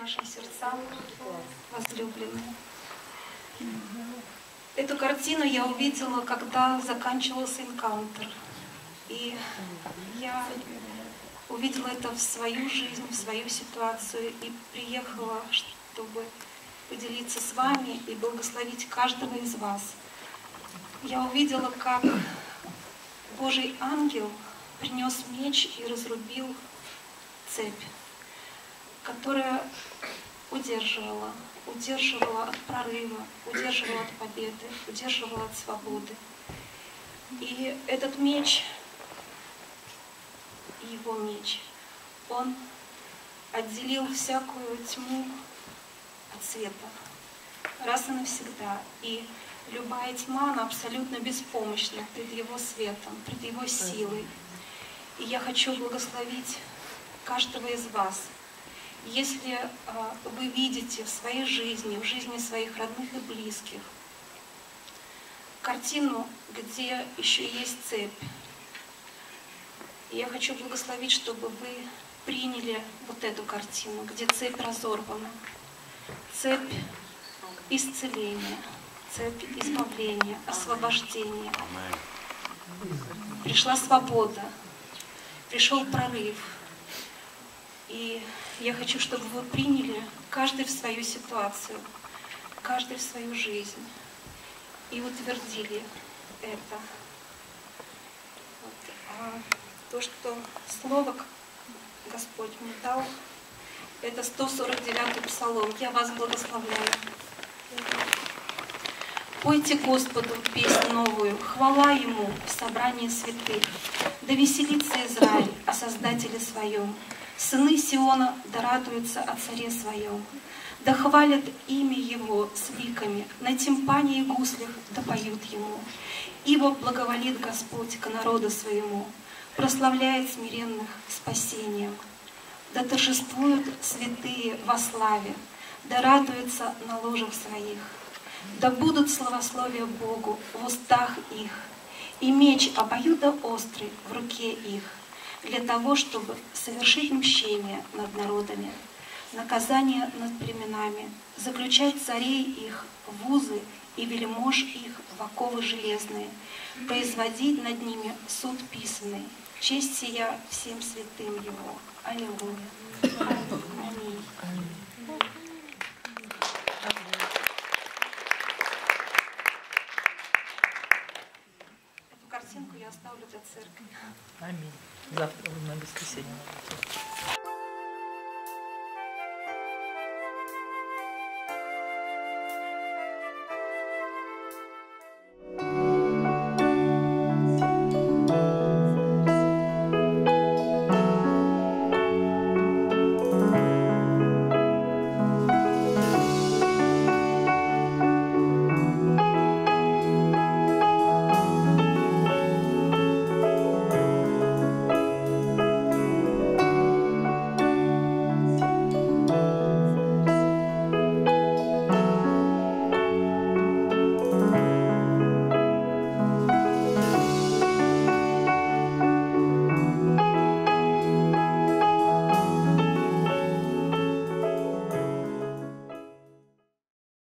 вашим сердцам, возлюбленные. Эту картину я увидела, когда заканчивался энкаунтер. И я увидела это в свою жизнь, в свою ситуацию и приехала, чтобы поделиться с вами и благословить каждого из вас. Я увидела, как Божий ангел принес меч и разрубил цепь, которая удерживала от прорыва, удерживала от победы, удерживала от свободы. И этот меч, его меч, он отделил всякую тьму от света раз и навсегда. И любая тьма, она абсолютно беспомощна пред его светом, пред его силой. И я хочу благословить каждого из вас. Если вы видите в своей жизни, в жизни своих родных и близких картину, где еще есть цепь, я хочу благословить, чтобы вы приняли вот эту картину, где цепь разорвана. Цепь исцеления, цепь избавления, освобождения. Пришла свобода, пришел прорыв. И я хочу, чтобы вы приняли каждый в свою ситуацию, каждый в свою жизнь и утвердили это. То, что Слово Господь мне дал, это 149-й Псалом. Я вас благословляю. Пойте Господу песнь новую, хвала Ему в собрании святых. Да веселится Израиль о Создателе Своем. Сыны Сиона да радуются о Царе Своем. Да хвалят имя Его с ликами, на тимпане и гуслях да поют Ему. Ибо благоволит Господь к народу Своему, прославляет смиренных спасением. Да торжествуют святые во славе, да радуются на ложах своих. Да будут славословия Богу в устах их, и меч обоюдоострый в руке их, для того, чтобы совершить мщение над народами, наказание над племенами, заключать царей их в узы и вельмож их в оковы железные, производить над ними суд писанный. Честь сия всем святым Его. Аллилуйя. Аминь. Эту картинку я оставлю для церкви. Аминь. Завтра на воскресенье.